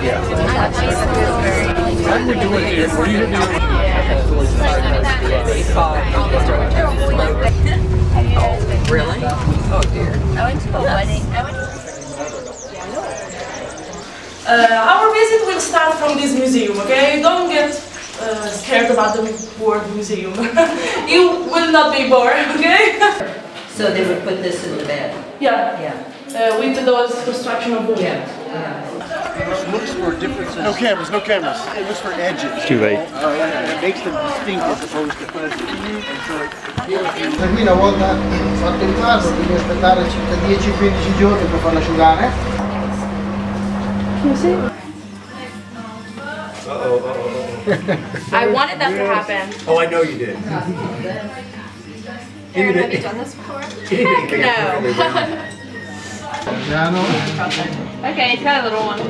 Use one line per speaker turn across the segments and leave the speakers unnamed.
Really? Oh dear.
I went to a wedding.
Our visit will start from this museum, okay? Don't get scared about the word museum. You will not be bored, okay?
So they would put this in the bed?
Yeah.
Yeah.
With those construction of wood.
Yeah.
Looks for differences. No cameras, no cameras. It looks for edges.
Too late.
It makes them distinct as opposed to fuzzy.
Da qui una volta fatto il vaso devi aspettare circa 10-15 giorni per farlo asciugare.
I wanted that to happen.
Oh, I know you did.
Aaron, have you done this before? No.
Piano.
Okay, it's got a little one.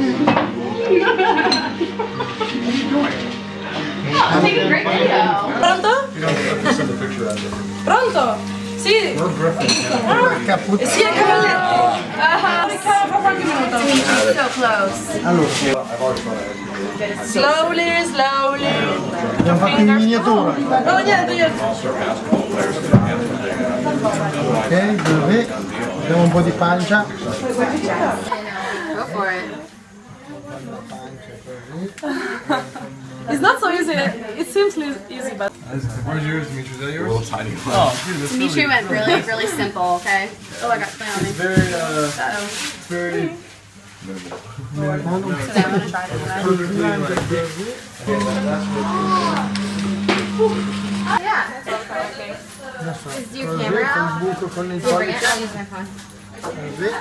Oh, it's taking a great video.
Pronto? Pronto? Sì. Sì, è cavalletto. Ricava fra qualche minuto.
So close.
Allora,
Slowly, slowly.
abbiamo fatto in miniatura.
No, niente, niente.
Ok, dove? Abbiamo un po' di pancia.
Go for it.
It's not so easy. It seems easy, but...
Where's yours, Dimitri? Is that yours? A little tiny one. Oh, dude, that's
Dimitri went really, really simple, okay? Oh, I got my own.
very,
Uh-oh.
very...
So now I'm gonna try to do that. Yeah. Is your camera out?
Buco con il
We'll bring it.
pollice.
I'll use my phone.
Così.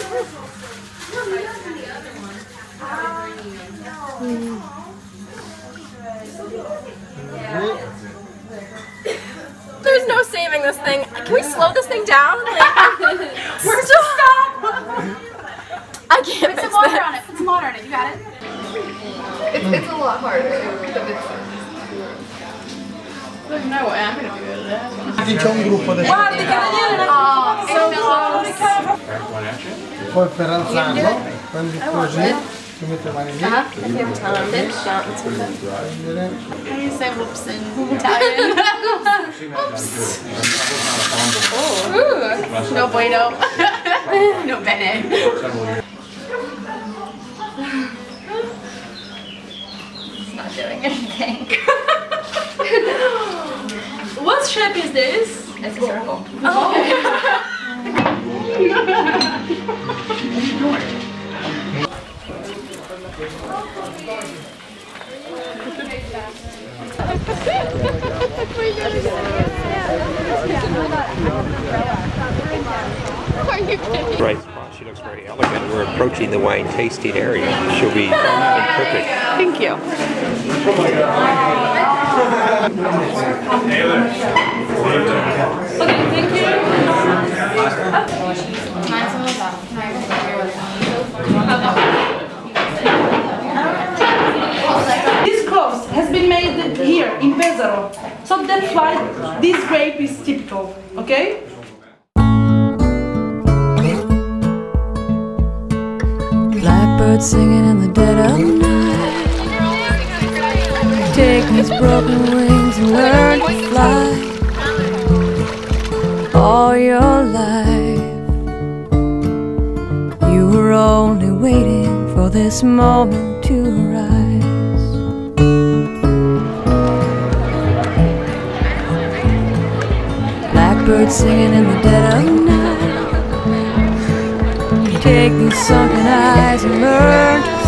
There's no saving this thing. Can we slow this thing down? We're still stop. I can't
Put some water on it. Put some water on it. You got it?
It's a lot harder.
No way. I'm gonna do that.
Qui c'è un gruppo adesso.
Guardi, cavaliere!
Poi per alzarlo, prendi così, ti metti le mani lì.
How do you say whoops in Italian? Whoops. Ooh. No bueno. No bene. It's not doing anything.
What shape is this?
It's a circle.
Oh.
Right spot. She looks very elegant. We're approaching the wine tasting area. She'll be perfect.
Thank you.
Okay, thank you. This clothes has been made here in Pesaro, so that's why this grape is typical, okay?
Blackbird singing in the dead of night. Take these broken wings and learn to fly. All your life you were only waiting for this moment to arise. Blackbird singing in the dead of night. Take these sunken eyes and learn to